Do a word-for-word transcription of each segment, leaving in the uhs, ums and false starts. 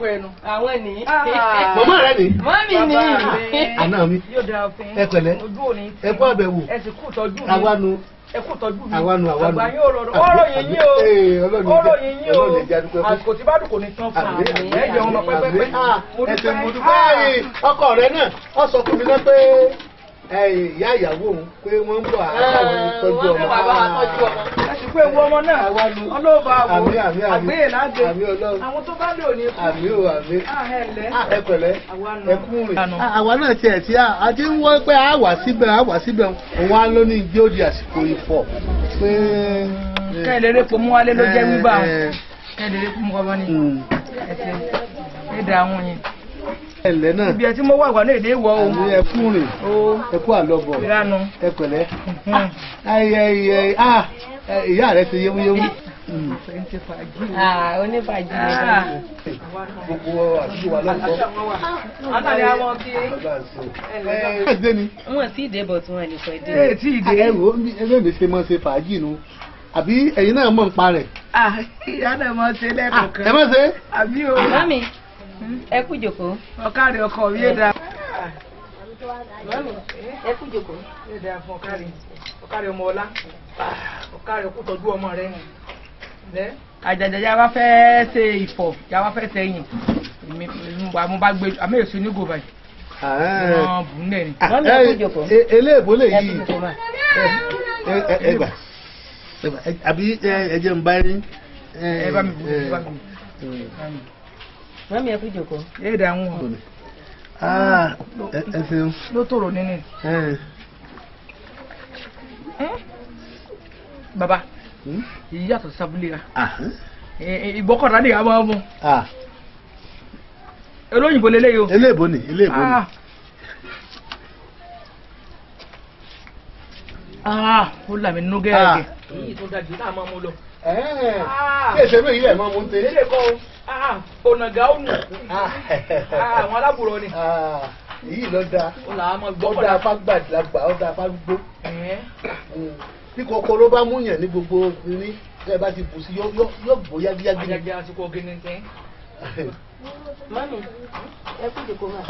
ọkọ ẹnu. àwọn ni. màmá rẹ ni. mọ́mí ni. àná mi. yóò dáa fún ẹ pẹ̀lẹ́ ẹ kú àbẹ̀wò. ẹ sì kú tọ́jú mi. àwa nu. ẹ kú tọ́jú mi. àwa nu àwa nu. àgbà yín ò rọrùn ọ̀rọ̀ yín yín o. ọ̀rọ̀ yín yín o. àsìkò tí bá dùn kò ní tán fún mi. ẹ jẹun lọ pẹ́pẹ́pẹ́. ẹsẹ̀ mo dúpẹ́ ọkọ rẹ náà ọ sọ fún mi náà pé ìyá ìyàwó òun pé wọ́n ń bọ̀ àwọn ìtọ́jú ọmọ. ẹ sì pé ewu ọmọ náà ọlọ́ọ̀bà àwọ̀ àgbéyè lágbè àwọn tó bá lè òní kú. àmì ò àmì ẹ pẹ̀lẹ́ ẹ kú rìn. àwa náà tiẹ̀ tí a ti ń wọ́ pé a wà síbẹ̀ a wà síbẹ̀ òun á ló ní ìdí òdì àsìkò ìfọ̀ pé. kẹ́hìndéré pò mú wálé ló jẹ́ wíwá o kẹ́hìndéré pò mú wálé ní ẹsẹ̀ ẹ̀dá àwọn yẹn. ẹ̀lẹ́ náà ibi ẹ tí mo wà wà ní èdè ìwọ̀ o. àmì ẹ kú rìn ẹ kú àlọ́bọ̀ ìranu ẹ pẹ̀lẹ́. ìyá rẹ ti yéwúyéwú. onífàjì ni gbogbo àdúgbò wa lọ́kọ́. àtàlẹ́ àwọn kí. wọn sì dé bọ̀ tí wọn lè fẹ́ dé. ẹ tí ì dé. ẹ wo ẹgbẹ́ mi ṣe mọ́ ṣe fàájì nu àbí ẹ̀yin náà mọ̀ ń pa rẹ̀. ìyá náà mọ̀ ṣe lẹ́ẹ̀kọ̀ọ̀kan. ẹ má ṣe. àbí o. mami ẹ kú jòkó. ọ̀kadì ọkọ̀ mi yé da. mami ẹ kú jòkó. yé da fún ọ̀kadì ọ̀kadì ọmọ ọlá ọ̀kadì kú tọ́jú ọmọ rẹ̀ yìí. àjàjà yà wá fẹ́ ṣe ìfọ̀ yà wá fẹ́ ṣẹ́yìn mo bá gbé àmì èso ní gòbá yìí. wọ́n bù ú lẹ́ni. mami ẹ kú jòkó. eléèbó lè yí ẹgbà àbí ẹjẹ ń bá yín. ẹ bá mi bù ú bá mi. mami ẹ kú jòkó. ẹ dà ń wọ̀. ẹ ṣeun. ló tòrò nínú. baba èyí yàtọ̀ sábúlé ra ìgbọ́kọ̀dá ni a máa mú. olóyìnbó lélẹ́yìí o. eléèbó ni eléèbó ni. ó là mí nínú gẹ́gẹ́. èyí tó dájú náà máa mú lọ. ṣé ìṣeré yìí ẹ̀ máa mú un tẹ. ilé kọ́ ọ̀nàgà ó nù. àwọn alábùrọ̀ ni. èyí ló dáa. ó là á máa gbọ́ ọ̀dà afágbàdìlágbà ọ̀dà afágbó. tí kòkòrò bá mú yàn ní gbogbo ní ẹ bá ti bù sí yóò bó yágíyágí. ajaja àsìkò gíní tẹ́. mami ẹ kú jòkó ma.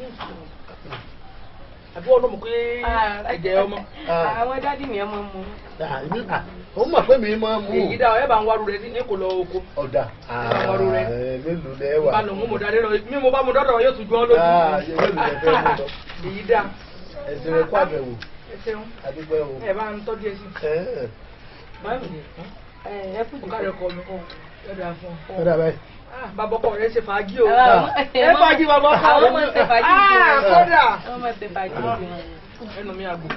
àbí wọn ló mọ̀ pé ẹ̀jẹ̀ ọmọ. àwọn dádì mi ọmọ mu. ó mọ̀ pé mi máa mú. èyí dá ọ ẹ bá ń wárú rẹ ní kò lọ oko. ọ̀dà wárú rẹ. mélòó lẹ wà. bá lọ mú mo dáadé lọ mi mo bá mo dọ́dọ̀ yóò tún jọ lójú. èyí dá. ẹsẹ̀ rẹ kó àbẹ̀wò. ẹ ṣeun. àdúgbò ẹ̀ wò. ẹ bá ń tọ́jú ẹ sí. mami ẹ kú jòkó. ọ̀kadì ọkọ mi ẹ dà fún ọ. ẹ dà báyìí. bàbá ọkọ rẹ ṣe fàájì o. ẹ fàájì bàbá ọkọ. àwọn ọmọ ṣe fàájì sí o. kódà. àwọn ọmọ ṣe fàájì sí o. ẹnu mi àgbò.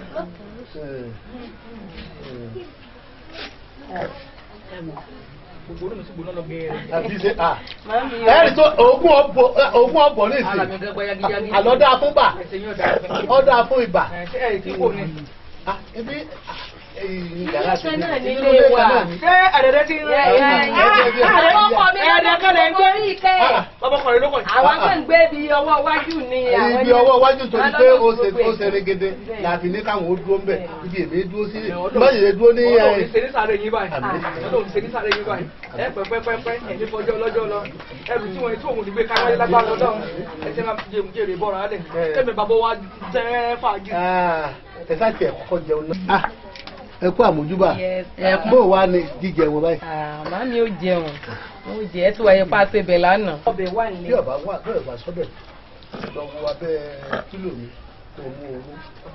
gbogbo onímọ̀ sí gbóná lọ gẹ̀ẹ́rẹ́. àbí ṣe à. ẹ̀rí tó ogún ọ̀bọ̀ ogún ọ̀bọ̀ ní ìsìn. àlọ́dá fún bà. ọ̀dà fún ibà. ṣé ẹ̀ tí kò ní. ibi yàrá ti ní ilé wa. ṣé àdẹ̀dẹ̀ ti ń rẹ̀ ẹ́ ọkọ mi ọdọ kan lè gbé orí ìkẹ́ ẹ̀. bàbá ọkọ rẹ̀ ló kọ̀. àwọn kan ń gbé ibi ọwọ́ iwájú ni. ibi ọwọ́ iwájú torí pé ó ṣe régédé láti ní káwọn ó dúró ń bẹ̀ ibi èmi dúró sí báyìí lè dúró ní. ọlọ́run ṣe ní sáré yín báyìí ọlọ́run ṣe ní sáré yín báyìí ẹ pẹ́pẹ́pẹ́pẹ́ ẹ̀mí fọjọ́ lọ́jọ́ lọ ẹrù tí wọ́n tí òun ti gbé káyọ̀ lágbára lọ́dọ̀ ẹ ti máa jèrè bọ́ra lẹ̀ kẹ́mi bàbá wa jẹ́ fàájì. ẹ sáà tiẹ̀ kọ́kọ́ jẹun náà. ẹ kú àmójúbà bó wà ní jíjẹ wọn báyìí. màá mi ò jẹun ó jẹ ẹ tí wàá yẹ pa ṣe bẹ lánàá. ọbẹ̀ wà ní. bí ọba wà bí ọba sọ́bẹ̀ lọ wo abẹ́ kílò mi tó mú owó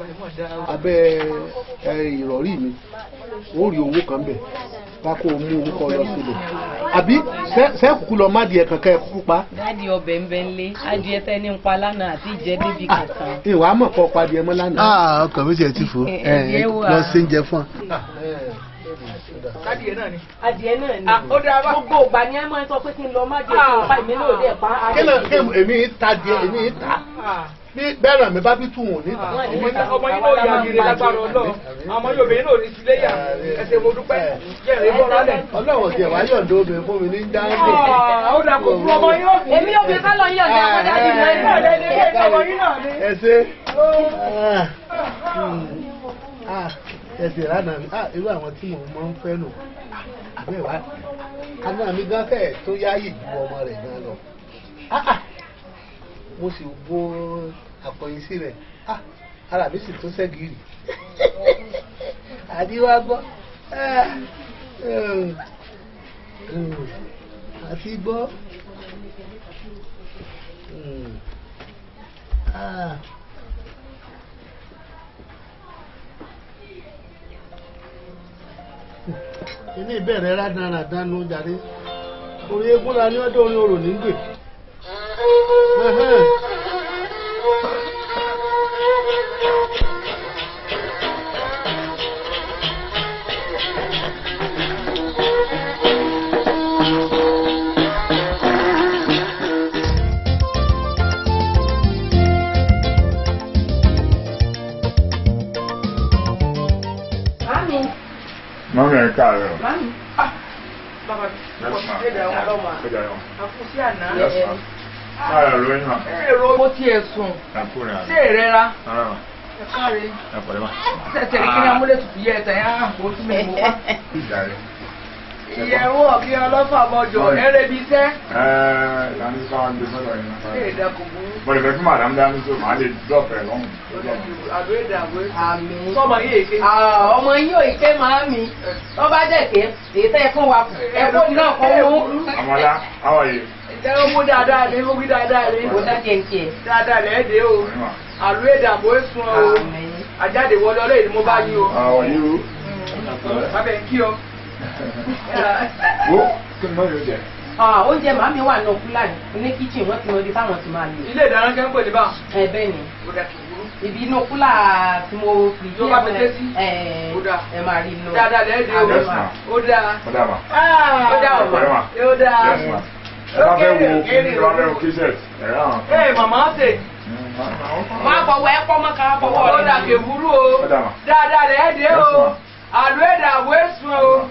abẹ́ ìrọ̀rí mi ó rí owó kan bẹ̀ kákó mú owó kọ lọ sílẹ̀ àbí sẹ́kùkú lọ má díẹ̀ kankan ẹ̀ kúkú pa. dáàdi ọbẹ̀ ń bẹ ń lé adìẹ tẹ́ ní ń pa lánàá àti ìjẹ́ débi kankan. ìwà mọ̀ kọ́ pa adìẹ mọ́ lánàá. ọkàn mi tiẹ̀ ti fò lọ sí oúnjẹ fún ọ. adìẹ náà ni. adìẹ náà ni. ó dáa bá. gbogbo ìgbà ni ẹ máa ń sọ pé kí n lọ má jẹ kí n pa èmi náà dẹ̀ pa. kí ló kí èmi ta díẹ̀ èmi ta bí bẹ́ẹ̀ náà mi bá bí tún wọn níta. ọmọ yín náà yà gírí lágbára ọlọ́run ọmọ yóò bẹ̀rẹ̀ náà ní sílé yà ẹsẹ̀ mo dúpẹ́ jẹ́rìí bọ́lá lẹ̀. ọlọ́run tiẹ̀ wá yọ̀ǹda obìnrin fún mi ní jáńdé. ó dà kó fún ọmọ yín ó fi. èmi ò fi ká lọ yọ̀ǹda ọmọ dájú náà ní ọ̀dẹ́ ní ilé ọmọ yín náà ní. ẹ ṣe ẹ ṣe ìlànà irú àwọn tí mo máa ń fẹ́ nù àbẹ́ wa àná mi gán fẹ́ tó yáyì ju ọmọ rẹ̀ gan lọ mo sì wo àpọ̀yìn sí rẹ̀ ara mi sì tún ṣẹ́gìrì àdíwá gbọ́ àti gbọ́ ilé ìbẹ̀rẹ̀ rádaràdán ló jáde orí eégún la ní ọdún orin orò nígbè. Mami ẹ káàárọ̀. Mami. Ah. Baba. Yes ma. Ṣé ìdáwọ́ ọlọ́mà? Ṣé ìdáwọ́? Àfúsí àná. Yes ma. Káàárọ̀ ló ń mà. Èrò mo tiẹ̀ sùn. Àkúrẹ́ àná. Ṣé ìrẹ́ra? Rárá ma. Ẹ káre. Ẹ pẹ̀lẹ́ ma. Tẹ̀tẹ̀ kí ni amúlétutù yẹ ẹ̀tẹ̀ yẹn àpò tí mi mú wá. Ìjà rẹ̀. Ìyẹ̀wò ọ̀kí ọlọ́fà bọ̀jọ̀ ẹ̀rẹ́ bíi iṣẹ́. Ẹ̀ẹ́ ìlànà ìfọwọ́n gbé sọ́dọ̀ yìí náà. Ṣé ìdákò burú? Mo lè fẹ́ fún màdàm dání tó màá lè dọ́ọ̀pẹ̀ lọ́hùn. Àdó ìdàgbé. Àmì. Sọ́mọ yìí èké. Ọmọ yín ò ké màámi. Tó bá dẹ̀ ké, èyí tẹ́ ẹ fún wa kù. Ẹ̀fọ́ náà kọ́ mú. Àmọ́lá, how are you? Ìjẹ́ ó mú dáadáa ní, ó wí dáadáa ní. Ó dá jẹ́ǹkẹ́. Dáadáa lẹ́ẹ̀dẹ́ o. Àdó ìdàgbé sùn o. Àmì. Àjáde wọlé ọlọ́yìn ni mo bá yí o. How are you? Bàbá ẹ̀ kí o. Wo kí ni mo yóò jẹ? Oúnjẹ màámi wà ní òkú láì ní kíchìn wọ́n ti mọ ibi táwọn ti máa lò. Ilé ìdáná kẹ́ ń pè ní bá. Ẹ bẹ́ẹ̀ ni. Ó dà kí burú. Ibi inú kúlà tí mo fi Ló bá fi dé sí? Ẹ Ó dà. ẹ máa rí inú. Dáadáa lẹ́ẹ̀dẹ́ o. Yes, ma. Ó dà. Ó dà mà. Ó dà ọ̀mà. Ẹ pẹ̀lẹ́ mà. Ó dà. Yes ma. Ẹ bá fẹ́ wo kí ni bá fẹ́ wo kíṣẹ̀t. Ẹ̀rọ àwọn. Ee màmá ṣe. Máa bọ̀wọ̀ ẹ pọ́ mọ́ ká bọ̀wọ̀ Ó rẹ̀. dà kí burú o. Ó dà mà. Dáadáa lẹ́ẹ̀dẹ́ Yes, o. ma. Àdó ìdàgbé sùn o.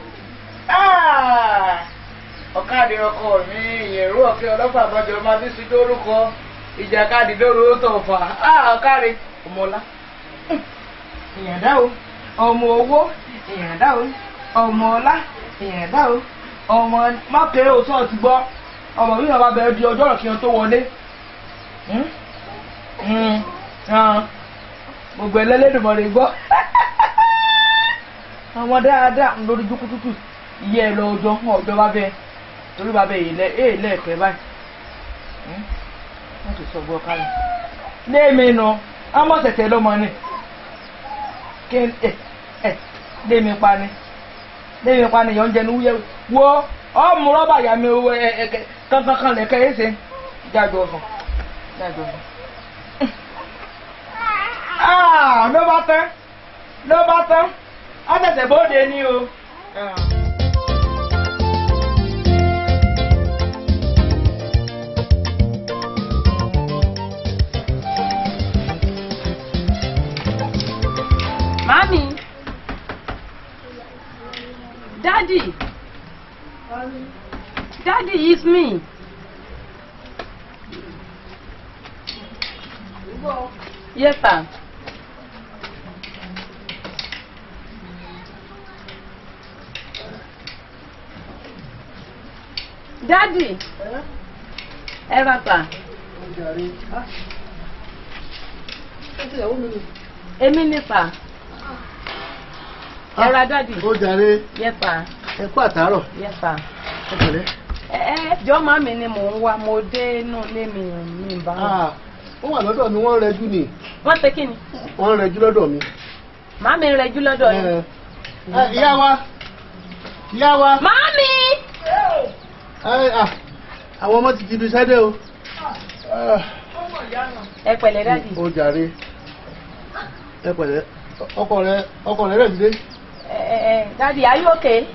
Ọ̀kadì ọkọ mi ìyẹ̀rú ọ̀kẹ́ ọlọ́pàá àbọ̀jọ máa ti ṣe lórúkọ ìjàkadì lóru tó fà á ọ̀kadì ọmọlá. Ìyàndá o, ọmọ owó, ìyàndá o, ọmọ ọlá, ìyàndá o, ọmọ mákèrè òsàn ti gbọ́, ọmọ mi náà bá bẹ̀rẹ̀ di ọjọ́ ọ̀rọ̀ kí n tó wọlé. Gbogbo ẹlẹ́lẹ́dùnmọ̀rẹ́ gbọ́. Àwọn dáadáa ń lórí jùkútùtù iye ẹ lọ ọjọ́ ọjọ́ bá bẹ́ẹ̀ torí bá bẹ́ẹ̀ ilẹ̀ èè lẹ́ẹ̀kẹ́ báyìí wọ́n ti sọ gbọ́ kálẹ̀ léèmí nu ọmọ tẹ̀tẹ̀ lọ́mọ ni kí ẹ ẹ léèmí pa ni léèmí pa ni yọ̀ ń jẹnu wúyẹ́ wo ọmọ rọ́bà yà mí ẹ ẹ kankan lẹ̀kẹ́ ẹ ṣe jáde ọ̀fọ̀ jáde ọ̀fọ̀ ló bá tán ló bá tán ọ tẹ̀tẹ̀ bóde ní o. Mami, Daddy, Daddy is me. Yes, sir. Daddy, ẹ bá pa. Èmi ni pa. Ẹ ra Daddy. Ó jàre. Yes, sir. Ẹ kú àtàárọ̀. Yes, sir. Ẹ pẹ̀lẹ́. Ẹ ẹ jọ màmí ni mò ń wá mo dé inú ilé mi mi bá wọn. Wọ́n wà lọ́dọ̀ mi wọ́n rẹjú ni. Wọ́n ṣe kí ni? Wọ́n rẹjú lọ́dọ̀ mi. Màmí ń rẹjú lọ́dọ̀ yín. Ìyá wa. Ìyá wa. Màmí! Àwọn ọmọ ti jìbì sẹ́dẹ̀ o. Ẹ pẹ̀lẹ́ Daddy. Ó jàre. Ẹ pẹ̀lẹ́. Ọkọ rẹ ọkọ rẹ rẹ̀ ti dé. Ẹ ẹ Daddy, are you okay?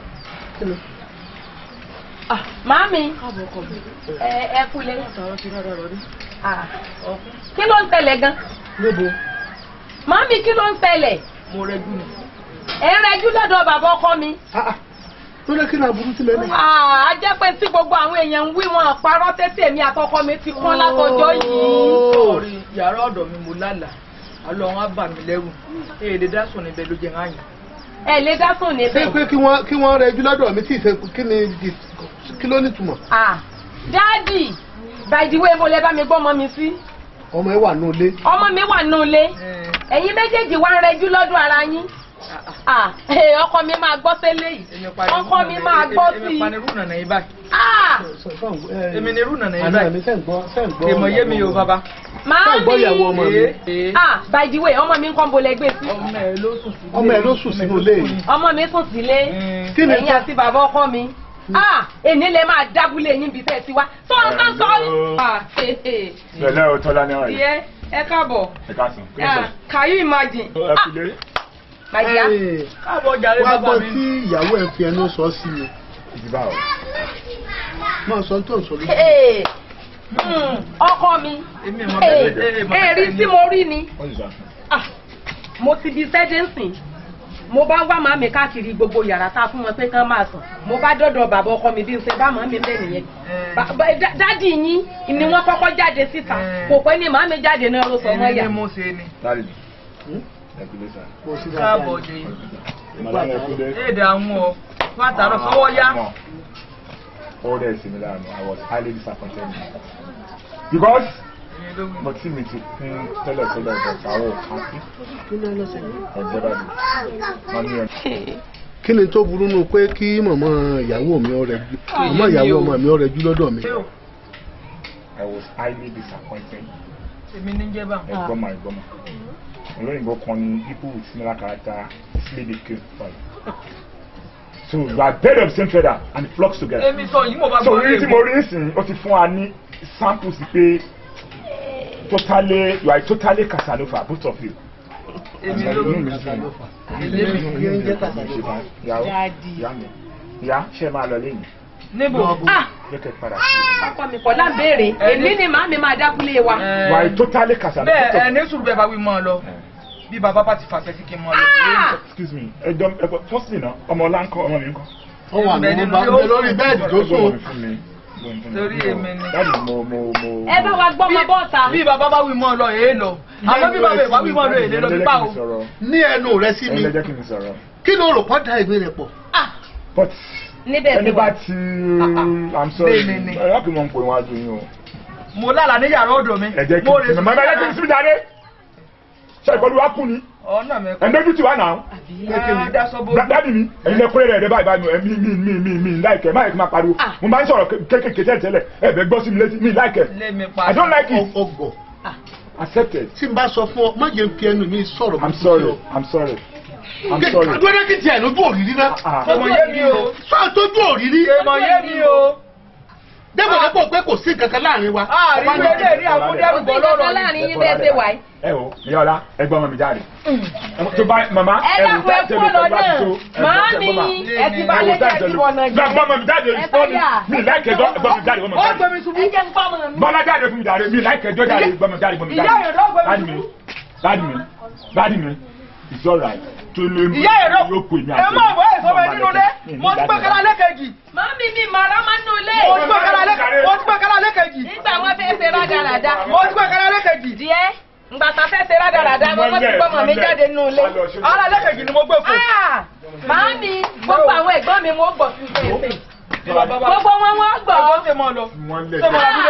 Ah, Màmí. Ẹ ẹ kúlé. Kí ló ń tẹ̀lẹ̀ gan? Níbo? Màmí kí ló ń tẹ̀lẹ̀? Mo rẹjú ni. Ẹ ń rẹjú lọ́dọ̀ bàbá ọkọ mi. Tó lé kí ni aburú sí lẹ́nu? A jẹ́ pé tí gbogbo àwọn èèyàn ń wí wọn parọ́ tẹ́tẹ́ mi àtọkọ mi ti kán látọjọ́ yìí. Sọ̀rí yàrá ọ̀dọ̀ mi mo lálàá. Àlọ́ wọn á bà mí lẹ́rù. Èdè dásùn níbẹ̀ ló jẹ́ ráyìn. Ẹ lè dá sùn níbẹ̀. Ṣé pé kí wọ́n kí wọ́n rẹjú lọ́dọ̀ mi tí ì ṣe kí ni kí ló nítumọ̀? Ah, Daddy, by the way mo lè bá mi gbọ́ ọmọ mi sí. ọmọ ẹ wà nù ilé. ọmọ mi wà nù ilé ẹ̀yin méjèèjì wá ń rẹjú lọ́dún ara yín. ah ọkọ mi máa gbọ́ sílé yìí ọkọ mi máa gbọ́ sí i. èmi ni rúnà náà yìí báyìí. ah èmi ni rúnà náà yìí báyìí. èmọ̀ yé mi o bàbá. máa mi ah by the way ọmọ mi ń kọ́ bolẹ̀ gbé sí. ọmọ ẹ ló sùn sínú ilé yìí. ọmọ mi sùn sílé ẹ̀yin àti bàbá ọkọ mi. ah èmi lè máa dábúlé yín bí tẹ́ ẹ ti wá tó ń tán sọ yìí. pẹ̀lẹ́ o tọ́lá ní ọ̀rẹ́. yẹ ẹ káàbọ̀. ẹ káàsán. can you imagine. ẹ kúlé. màjíá. káàbọ̀ jàre wá bàbá gbọ́ mi. tí ìyàwó ẹ fi ẹnu sọ sí mi. ìdìbà o. máa sọ tó ń sọ lójú. ọkọ mi èrì tí mo rí ni mo ti di sẹ́dẹ̀nsìn mo bá wá màmí káàkiri gbogbo yàrá tá a fún wọn pé kán máa sùn mo bá dọ́dọ̀ bàbá ọkọ mi bí n ṣe bá màmí bẹ́ẹ̀ nìyẹn dádì yín ni wọ́n kọ́kọ́ jáde síta kò pẹ́ ní màmí jáde náà ló sọ wọ́n yà. èmi ni mo ṣe ni. káàbọ̀ káàbọ̀ jẹ èdè àwọn ọ wọ́n àtàrọ̀ sọ́wọ́ yá. all that is similar no I was highly disappointed because mo ti mi ti fún tẹ́lẹ̀ tẹ́lẹ̀ but àwọn happy ẹgbẹ́ bá mi wọ́n ní ẹ̀. kí ni tó burú nù pé kí mọ̀mọ́ ìyàwó mi ọ̀rẹ́ jù mọ̀mọ́ ìyàwó ọmọ mi ọ̀rẹ́ jù lọ́dọ̀ mi. I was highly disappointed. èmi ní jẹ́ bá. ẹ̀gbọ́n ma ẹ̀gbọ́n ma olóyìnbó kan ní people with similar character easily dey kill for you. So you are birds of the same feather and flocks together. èmi sọ yìí mo bá so gbọ́ rí tí mo rí nísìnyí ó ti fún wa ní samples pé totally you are totally Casanova both of you. èmi ló ń Casanova. èmi jẹ́ Casanova. ìyá ṣe máa lọ lẹ́yìn. níbo. ah jẹ́kẹ̀ padà. ọkọ mi kọ́ lá béèrè èmi ni màmí máa dákúlé wa. you are totally Casanova. bẹ́ẹ̀ ẹni sùúrù bẹ́ẹ̀ bá wí mọ́ ọ lọ bí bàbá bá ti fàṣẹ sí kí n mọ lọ. excuse me ẹjọ ẹgbọ firstly na ọmọ ọlá ńkọ́ ọmọ mi ńkọ́. ó wà ní wọn bá ń bẹ lórí bẹ́ẹ̀dì tó sùn. torí èmi ni. dáàbì mo mo mo. ẹ bá wa gbọ́ ọmọ bọ́ọ̀ta. bí bàbá bá wí mọ́ ọ lọ èé lọ àmọ́ bí bàbá ìwà wí mọ́ ọ lọ èlé lọ bí báwo. ní ẹnu rẹ sí mi ẹ jẹ́ kí n sọ̀rọ̀. kí ló rò pọ́ da ìwé rẹ pọ̀. but níbẹ̀ ẹni bá ti i'm sorry ẹ yọ kí mo ń pè wọn adùn yín o. mo lálàá ní yàrá ọ̀dọ̀ mi. ẹ jẹ́ kí n mọ̀ ẹ jẹ́ kí n sún jáde ṣe ìkọlù wa kú ni. ọ̀nà mi. ẹ̀ ń dójú tì wá náà. dáàbì mi ẹ̀yin lẹ kúrẹ́ rẹ̀ rẹ̀ báyìí báyìí mi mi mi mi mi láìkẹ́ máa yẹ kí n máa pariwo mo máa ń sọ̀rọ̀ kékeré tẹ́lẹ̀ tẹ́lẹ̀ ẹ̀ bẹ́ gbọ́ sí mi létí mi láìkẹ́ I don't like it. ọgbọ accepted. tí n bá sọ fún ọ má jẹ́ kí ẹnu mi sọ̀rọ̀. I'm sorry I'm sorry I'm sorry. àdúrà kí tiẹ̀ lójú òrìrì náà. ọmọ yé mi o. sọ àtọ́jú òrìrì. ọmọ yé mi o. dẹ́gbọ̀n dẹ́gbọ̀n pé kò sí kankan láàrin wa. àárín ilé rí àmúdẹ́rù bọ́ lọ́rọ̀ láàrin yín bẹ́ẹ̀ ṣe wáyé. ẹ o ìyáọlá ẹgbọ́n ọmọ mi jáde. tó bá màmá ẹ dàpọ̀ ẹ kú lọ náà màámi ẹ ti bá lẹ́kẹ̀ ẹ ti wọ̀ náà jẹ́. gbọ́n ọmọ mi jáde ìfọ́ mi mi láìkẹ́ ẹjọ́ ẹgbọ́n mi jáde. ó gbé mi ṣubú. ẹ jẹ́ ń gbọ́ ọmọ mi. bọ́lá jáde fún mi jáde mi láìkẹ́ ẹjọ́ jáde gbọ́n mi jáde gbọ́n mi jáde. ìyá yẹn ló gbé mi ṣubú. dáàdì mi dáàdì mi it's alright. ìyá yẹn ló ẹ mọ̀ wọ́ èso mi nínú ilé mo ti gbé kálá lẹ́kẹ̀jì. màámi mi màrá máa ń nù ilé. mo ti gbé kálá lẹ́kẹ̀jì. mo ti gbé kálá lẹ́kẹ̀jì. nígbà wọn fẹ́ ṣe rádaràda. mo ti gbé kálá lẹ́kẹ̀jì. díẹ̀ ngbà tá fẹ́ ṣe rádaràda mo kọ́ ti gbọ́mọ mi jáde nínú ilé. ara lẹ́kẹ̀jì ni mo gbé fún. màámi gbogbo àwọn ẹ̀gbọ́n mi wọ́n gbọ́ fún fèsì. gbogbo wọn wọ́n gbọ́. ẹ̀gbọ́n ṣe mọ́ lọ. ṣé mo labúlé.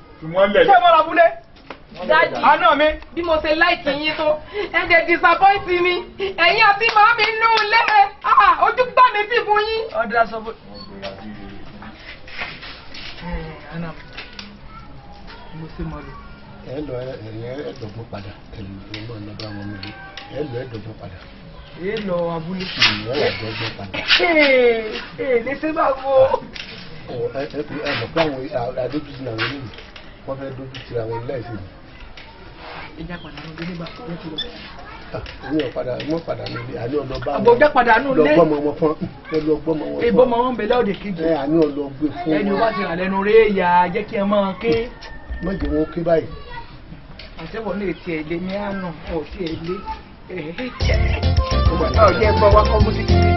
ṣé mo labúlé. Daddy, àná mi. bí mo ṣe láìkì yín tó ẹ jẹ́ disappoint mi ẹ̀yin àti màámi nù lé ojú gbà mí sí fún yín. ọ̀dà sọ fún. mo ṣe mọ lò. ẹ lọ ẹyẹ ẹdọgbọn padà ẹlò ẹlò ẹlọgbọn àwọn ọmọ mi ẹ lọ ẹdọgbọn padà. ẹ lọ abúlé. ẹ lọ ẹdọgbọn padà. ee ee ní sẹ́bà wo. ẹ ẹ ẹ mọ̀ pé àwọn adójútì náà wọlé yìí wọ́n fẹ́ dójú ti àwọn ilé ẹ̀sìn mi. ìjà padà nù lé nígbà tó ti lọ. mi ò padà mo padà nílé àní ọ̀dọ̀ bá wọn. àbòjá padà nù lé. lọ́gbọ́n mọ wọn fún ẹ lọ́gbọ́n mọ wọn fún. ìbọn mọ wọn bẹ̀lẹ́ òde kejì. ẹ àní ọ̀dọ̀ gbé fún wọn. ẹni wá ti rà lẹ́nu rẹ̀ yà jẹ́ kí ẹ máa ké. má jẹ́ wọn ké báyìí. àtẹ̀wọ̀ ní ètí ẹ̀ lé ní àná ọ̀ sí ẹ̀ lé. ọ̀jẹ̀ gbọ́ wá kọ́ mú sí kìí.